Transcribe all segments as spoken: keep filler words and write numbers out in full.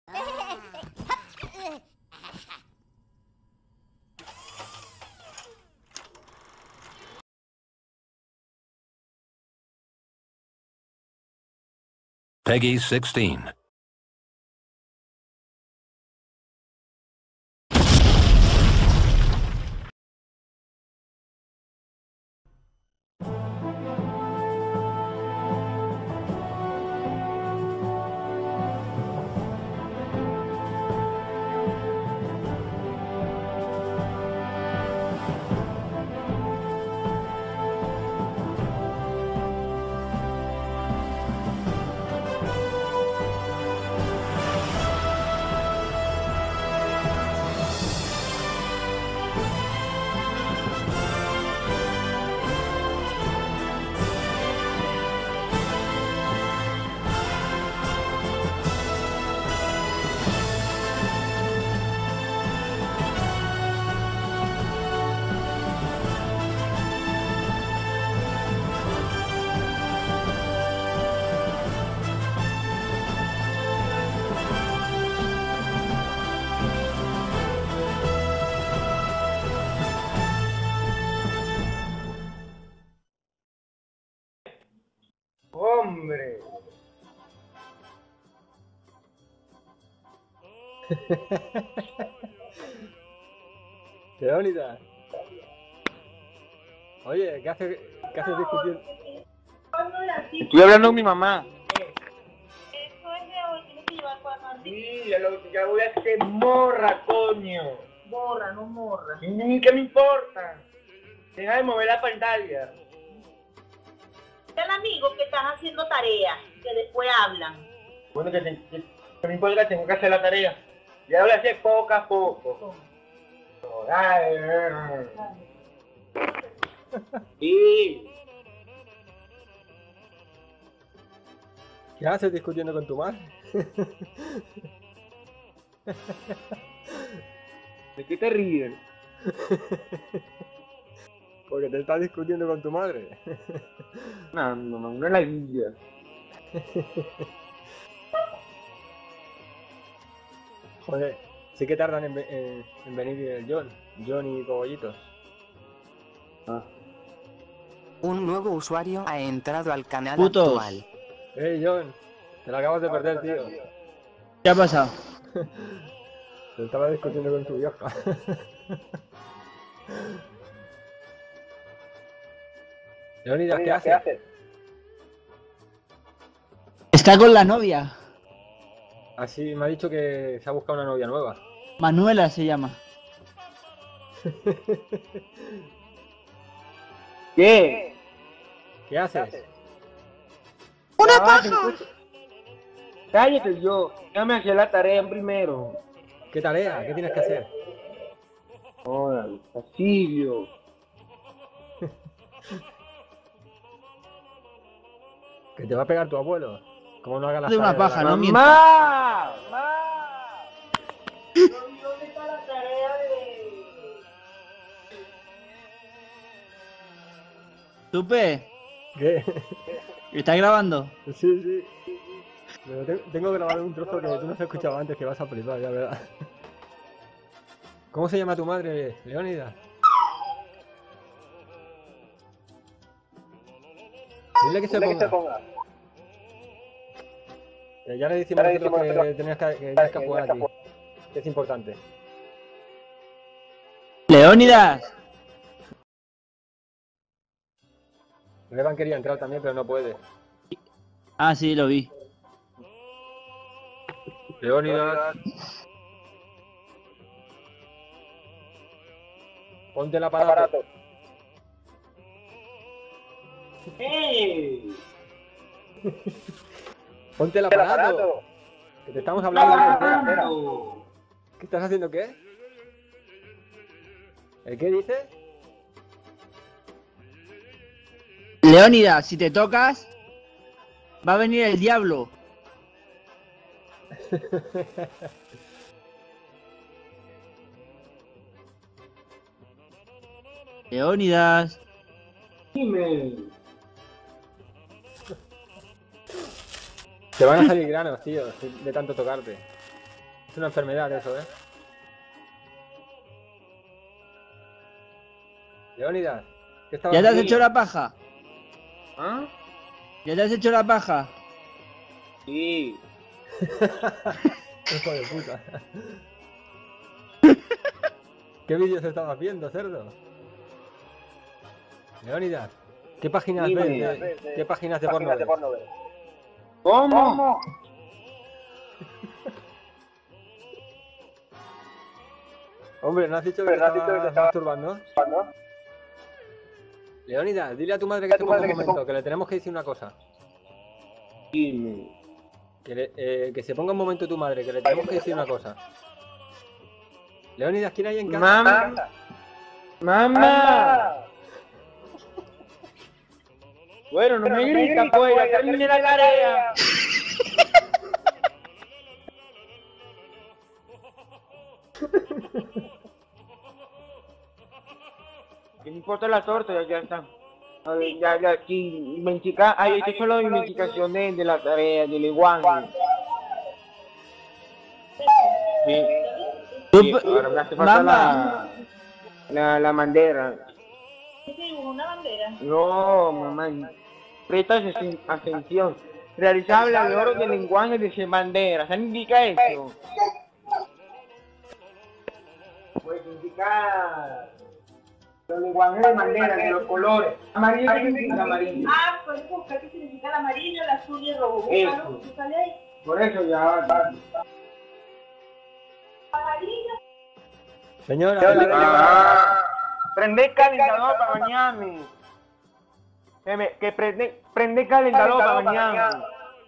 Peggy sixteen. ¡Hombre! Leónidas. Oye, ¿qué haces qué haces discutiendo? Estoy hablando con mi mamá. Eso es de hoy, tienes que llevar cuatro antes. Sí, ya, lo, ya voy a hacer morra, coño. Borra, no morra. Ni ¿qué me importa? Deja de mover la pantalla. El amigo que están haciendo tareas, que después hablan. Bueno, que, te, que, que me importa, tengo que hacer la tarea. Ya voy a hacer poco a poco. Ay, ay, ay. Sí. ¿Qué haces discutiendo con tu madre? ¿De qué te ríes? Porque te estás discutiendo con tu madre. No, no, no, no es la vida. Joder, sí que tardan en, en, en venir el John, John y Cogollitos. Ah. Un nuevo usuario ha entrado al canal Putos. actual. Hey John, te la acabas de perder, tío. ¿Qué ha pasado? Te estaba discutiendo con tu vieja. Leónidas, ¿qué haces? Está con la novia. Así me ha dicho que se ha buscado una novia nueva. Manuela se llama. ¿Qué? ¿Qué haces? ¡Una Ah, paja! Cállate yo. Déjame hacer la tarea primero. ¿Qué tarea? ¿Qué tienes que hacer? Hola, fastidio. ¿Que te va a pegar tu abuelo? ¿Cómo no hagas la De una paja, no mientas. ¡Mamá! ¡Mamá! ¿Dónde está la tarea de...? Tupe, ¿Qué? ¿estás grabando? Sí, sí. Pero te- tengo grabado un trozo que tú no has escuchado antes, que vas a flipar, ya verdad. ¿Cómo se llama tu madre, Leónidas? Dile que se ponga. Eh, ya le decimos nosotros que tenías que, que tienes que jugar aquí. Que es importante. ¡Leónidas! Revan quería entrar también, pero no puede. Ah, sí, lo vi. Leónidas. Ponte el aparato. ¡Ey! Ponte el aparato. Que te estamos hablando. Espera, espera. ¡Vamos! ¿Qué estás haciendo qué? ¿El qué dices? Leónidas, si te tocas, va a venir el diablo. Leónidas. Dime. Te van a salir granos, tío, de tanto tocarte. Es una enfermedad eso, ¿eh? Leónidas, ¿qué estabas ¿Ya te has haciendo? hecho la paja? ¿Ah? ¿Ya te has hecho la paja? Sí. Hijo de puta. ¿Qué vídeos estabas viendo, cerdo? Leónidas, ¿qué páginas Dime. ves? ¿Qué, qué páginas de porno ves? ¿Cómo? Hombre, ¿no has dicho que te estabas masturbando? Leónidas, dile a tu madre que se ponga un momento, que le tenemos que decir una cosa. Dime. Que, le- eh, que se ponga un momento tu madre, que le tenemos que decir una cosa. Leónidas, ¿quién hay en casa? Mamá. Mamá. Bueno, no me grita, pues, ya terminé la tarea. ¿Qué me importa la torta? Ya, ya está. A ver, ya, ya, sí, mi chica, ahí estoy solo mi investigación de, de la tarea, del lenguaje. Sí, Tú sí, pe- ahora me hace falta Mamá. la, la, la bandera. ¿Qué dibujo? ¿Una bandera? No, mamá, presta asen- atención. Realizable al oro del lenguaje de esa bandera. ¿Qué indica eso? Pues indica los lenguajes de bandera, de los colores. Amarillo, ¿qué significa amarillo? Ah, puedes buscar qué significa el amarillo, el azul y el rojo. Eso. Búscalo, ¿qué sale ahí? Por eso ya va. Amarillo. Señora, Ah, prende calentador para bañarme. Que, me, que prende, prende calentador para bañarme.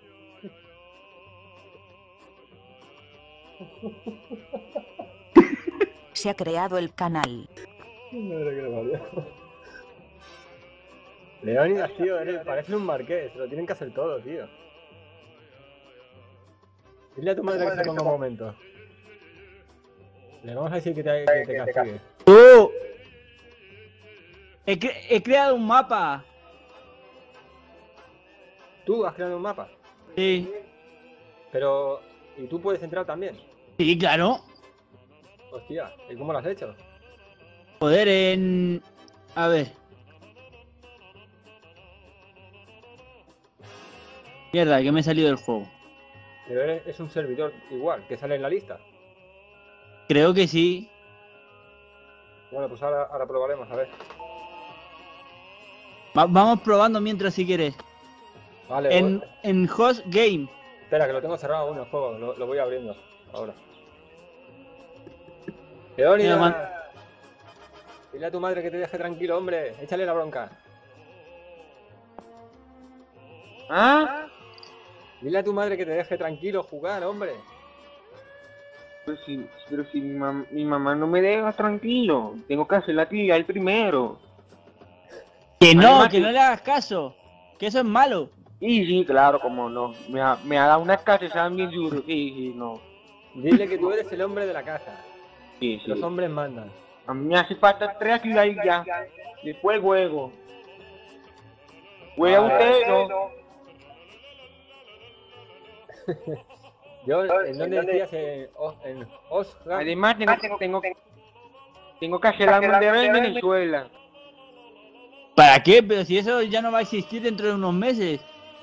Se ha creado el canal. Leónidas, tío, eres, pareces un marqués, lo tienen que hacer todo, tío. Dile a tu madre que se ponga un momento. Le vamos a decir que te, que te castigue. ¡Tú! He, cre- he creado un mapa. Tú has creado un mapa, Sí. pero... ¿Y tú puedes entrar también? Sí, claro. Hostia, ¿y cómo lo has hecho? Joder, en... A ver. Mierda, que me he salido del juego. Pero eres, es un servidor igual, que sale en la lista. Creo que sí. Bueno, pues ahora, ahora probaremos, a ver. Va- vamos probando mientras si quieres. Vale, En, bueno. en Host Game. Espera, que lo tengo cerrado aún el juego, lo, lo voy abriendo ahora. Leónidas, Mira, man- dile a tu madre que te deje tranquilo, hombre, échale la bronca. ¿Ah? Dile a tu madre que te deje tranquilo jugar, hombre. Pero si, pero si mi, mam- mi mamá no me deja tranquilo, tengo que hacer la actividad el primero. Que no, Además que que- no le hagas caso. Que eso es malo. Y sí, claro, como no. Me ha, me ha dado unas cachezadas bien duras. Sí, sí, no. Dile que tú eres el hombre de la casa. Sí, sí. Los hombres mandan. A mí me hace falta tres actividades y ya. Después juego. Juega Vale. usted, no. Yo, ¿en dónde decías? En, Os- en Osga. Además, tengo, tengo, tengo que hacer la bandera en Venezuela. ¿Para qué? Pero si eso ya no va a existir dentro de unos meses.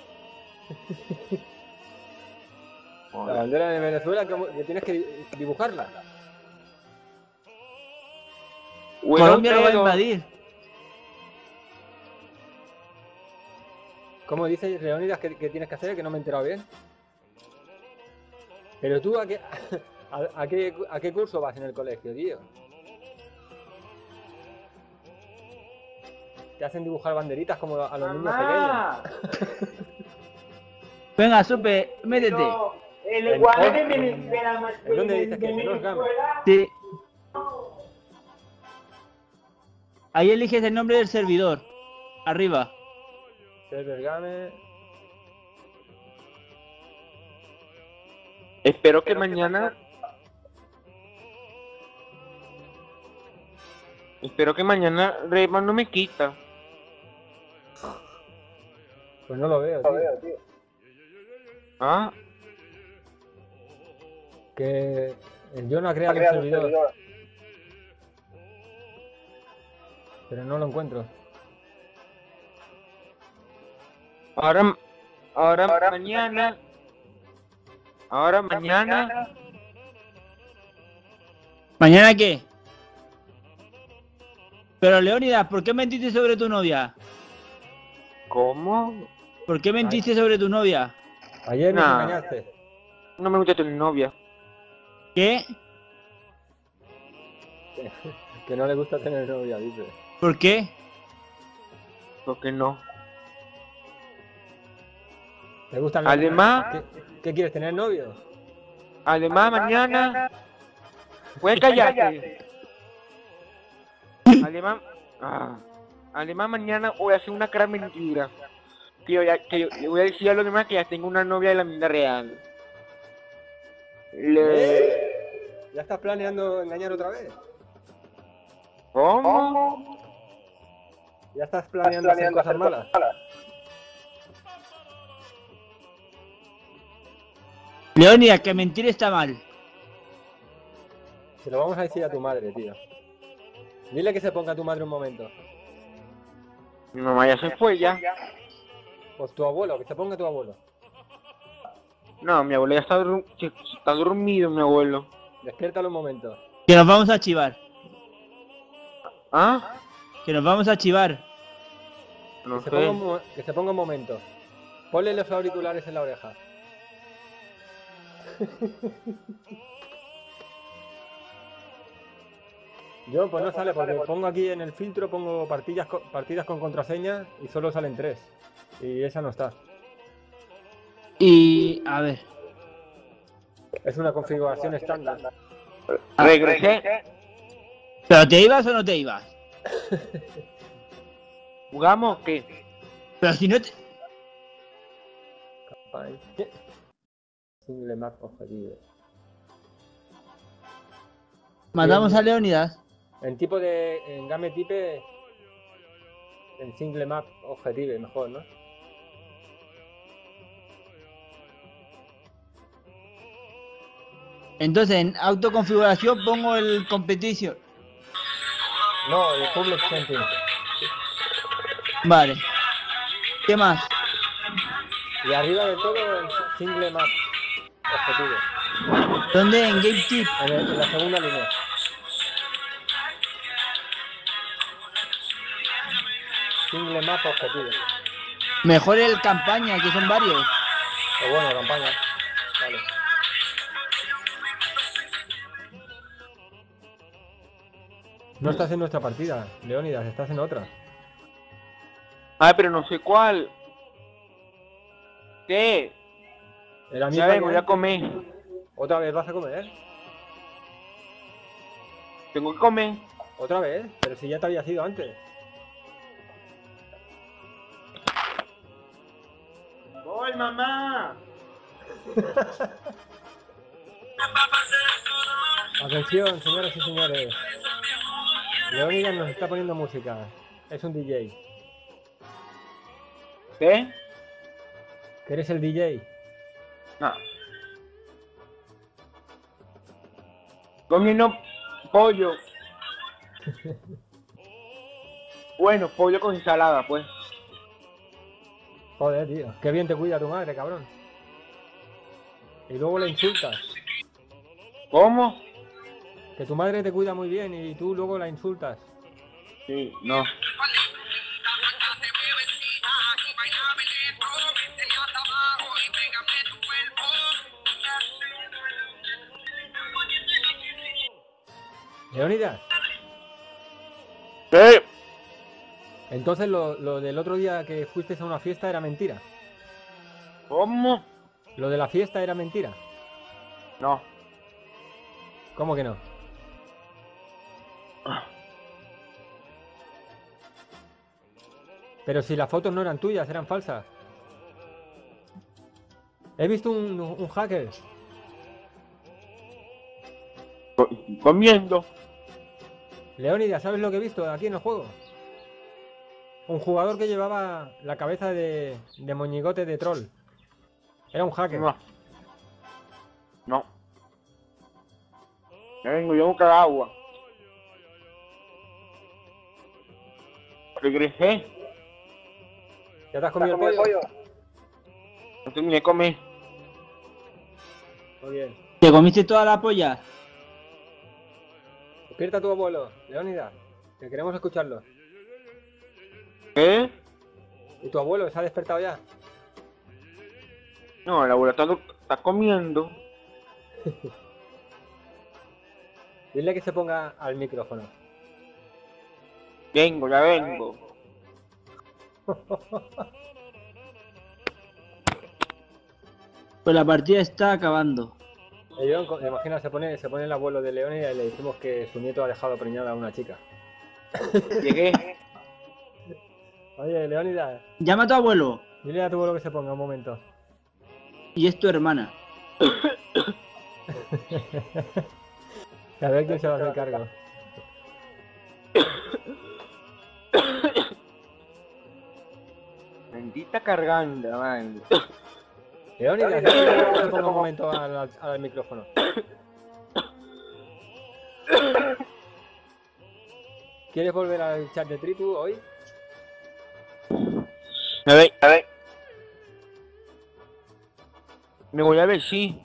La bandera de Venezuela, ¿cómo- que tienes que di- dibujarla. Juega Colombia lo va a usted, no. invadir. ¿Cómo dices, Leónidas, que, que tienes que hacer? Que no me he enterado bien. Pero tú, ¿a qué, a, a qué, a qué curso vas en el colegio, tío? Te hacen dibujar banderitas como a los niños Mamá, pequeños. Venga, Supe, métete. no, el En lenguaje Os- de Venezuela. ¿En dónde dices que es? En Osgama. Sí. Ahí eliges el nombre del servidor. Arriba. Server Game. Espero que mañana. Espero que mañana Rayman no me quita. Pues no lo veo, tío. ¿Ah? Que el John ha creado un servidor. Pero no lo encuentro. Ahora, ahora, ahora mañana, ahora mañana, ¿Mañana qué? Pero Leónidas, ¿por qué mentiste sobre tu novia? ¿cómo? ¿Por qué mentiste sobre tu novia? Ayer nos Nah. engañaste. No me gusta tener novia. ¿Qué? Que no le gusta tener novia, dice. ¿Por qué? ¿Por qué no? ¿Le gustan Además- ¿Qué, qué quieres, tener novio? Además, mañana, puedes callarte. Además, ah, además mañana voy a hacer una gran mentira. Que, yo ya- que yo, yo voy a decir a los demás que ya tengo una novia de la vida real. Le... ¿Ya estás planeando engañar otra vez? ¿Cómo? ¿Ya estás planeando hacer cosas malas? Leónidas, que mentir está mal. Se lo vamos a decir a tu madre, tío. Dile que se ponga a tu madre un momento. Mi mamá ya se fue ya. Pues tu abuelo, que se ponga tu abuelo. No, mi abuelo ya está, dur- que- está dormido, mi abuelo. Despiértalo un momento. Que nos vamos a chivar. ¿Ah? Que nos vamos a chivar. No Que se, ponga un, sé. mo- que se ponga un momento. Ponle los auriculares en la oreja. Yo pues no sale porque pongo aquí en el filtro, pongo partidas con, partidas con contraseña y solo salen tres. Y esa no está. Y... a ver. Es una configuración estándar. Regresé. ¿Pero te ibas o no te ibas? ¿Jugamos o qué? Pero si no te... Single map objetivo. Matamos a Leónidas. En tipo de. En game type. En single map objetivo, mejor, ¿no? Entonces en autoconfiguración pongo el competition. No, el public setting. Vale. ¿Qué más? Y arriba de todo el single map objetivo. ¿Dónde? En Game Tip. En, el- en la segunda línea. Single map objetivo. Mejor el campaña, que son varios. O bueno, campaña. Vale. No estás en nuestra partida, Leónidas, estás en otra. Ay, pero no sé cuál. ¿Qué? Era Ya vengo, voy a comer. ¿Otra vez vas a comer? Tengo que comer. ¿Otra vez? Pero si ya te habías ido antes. ¡Voy, mamá! Atención, señoras y señores. Leónidas nos está poniendo música. Es un D J. ¿Qué? ¿Que eres el D J? No. Comiendo pollo. Bueno, pollo con ensalada, pues. Joder, tío. Qué bien te cuida tu madre, cabrón. Y luego le insultas. ¿Cómo? Que tu madre te cuida muy bien y tú luego la insultas. Sí, no. Leónidas, ¿Qué? entonces lo, lo del otro día que fuiste a una fiesta era mentira. ¿Cómo? Lo de la fiesta era mentira. No. ¿Cómo que no? Pero si las fotos no eran tuyas, eran falsas. He visto un, un hacker. Co- Comiendo. Leónidas, ¿sabes lo que he visto aquí en el juego? Un jugador que llevaba la cabeza de, de moñigote de troll. Era un hacker. No. No. Ya vengo yo a buscar agua. Regresé. ¿Ya te has comido el pollo? No terminé de comer. Muy bien. ¿Te comiste toda la polla? Despierta a tu abuelo, Leónidas, que queremos escucharlo. ¿Qué? ¿Y tu abuelo se ha despertado ya? No, el abuelo está, está comiendo. Dile que se ponga al micrófono. Vengo, ya vengo. Pues la partida está acabando. Eh, yo, imagina, se pone, se pone el abuelo de Leónidas y le decimos que su nieto ha dejado preñada a una chica. Llegué. Oye, Leónidas, Llama a tu abuelo. dile a tu abuelo que se ponga un momento. Y es tu hermana. A ver quién se va a hacer cargo. Bendita carganda, man. Leónidas, dile a tu abuelo que se ponga un momento al, al, al micrófono. ¿Quieres volver al chat de Tritu hoy? A ver, a ver. Me voy a ver, sí.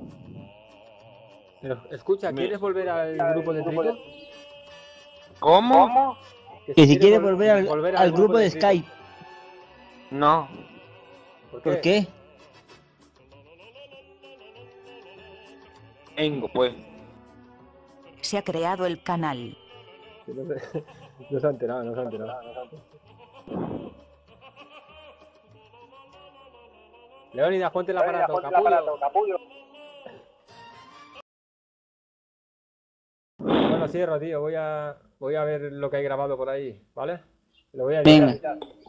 Pero escucha, Me- ¿quieres volver al grupo de Tritu? ¿Cómo? Que si quieres vol- volver al, volver al grupo de Tritu. Skype. No. ¿Por qué? ¿Por qué? Vengo, pues. Se ha creado el canal. No se, no se ha enterado, no se ha enterado. Leónidas, ponte el aparato, capullo. Bueno, cierro, tío. Voy a, voy a ver lo que hay grabado por ahí, ¿vale? Lo voy a editar. Venga.